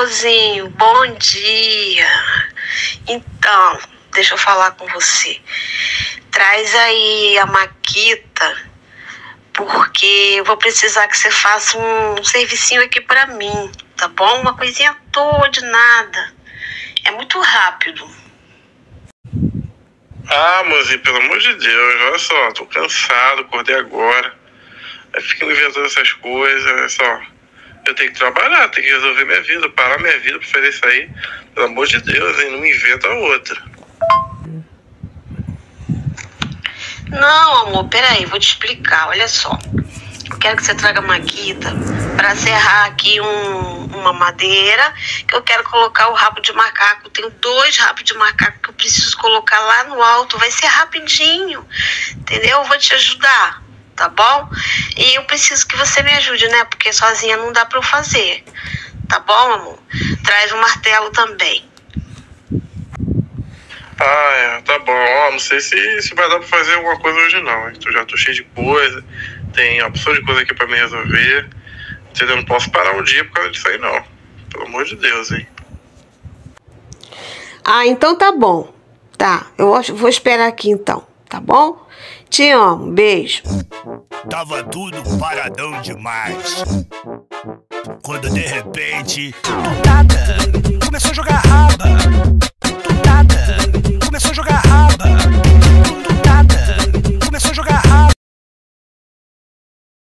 amorzinho, bom dia. Então, deixa eu falar com você. Traz aí a Maquita, porque eu vou precisar que você faça um servicinho aqui pra mim, tá bom? Uma coisinha à toa de nada. É muito rápido. Ah, mozinho, pelo amor de Deus, olha só, tô cansado, acordei agora. Aí fica inventando essas coisas, olha só. Eu tenho que trabalhar, tenho que resolver minha vida, parar minha vida pra fazer isso aí. Pelo amor de Deus, hein? Não me inventa outra. Não, amor, peraí, vou te explicar, olha só. Eu quero que você traga a Maquita pra serrar aqui uma madeira, que eu quero colocar o rabo de macaco. Tenho 2 rabos de macaco que eu preciso colocar lá no alto. Vai ser rapidinho, entendeu? Eu vou te ajudar, tá bom? E eu preciso que você me ajude, né? Porque sozinha não dá pra eu fazer, tá bom, amor? Traz um martelo também. Ah, tá bom. Ó, não sei se vai dar pra fazer alguma coisa hoje não, hein? Eu já tô cheio de coisa, tem uma opção de coisa aqui pra me resolver. Entendeu? Não posso parar um dia por causa disso aí não. Pelo amor de Deus, hein? Ah, então tá bom. Tá, eu vou esperar aqui então, tá bom? Te amo, beijo. Tava tudo paradão demais. Quando de repente, do nada, começou a jogar raba.